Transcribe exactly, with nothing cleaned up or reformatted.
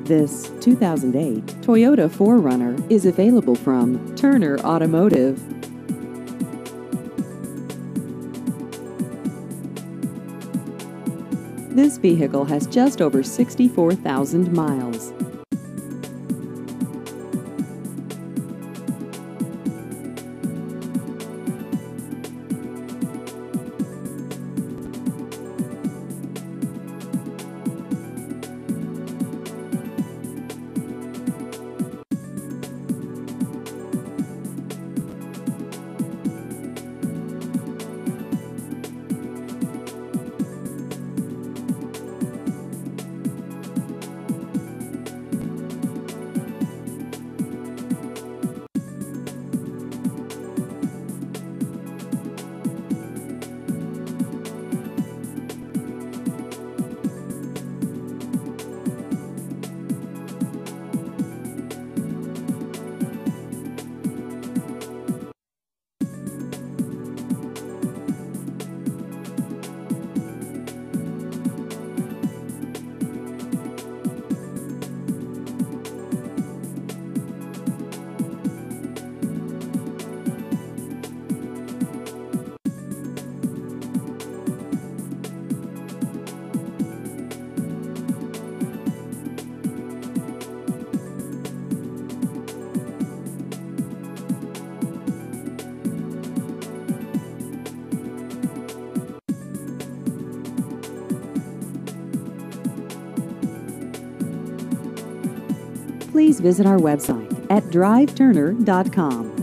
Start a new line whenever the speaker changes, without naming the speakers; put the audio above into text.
This two thousand eight Toyota four runner is available from Turner Automotive. This vehicle has just over sixty-four thousand miles. Please visit our website at drive turner dot com.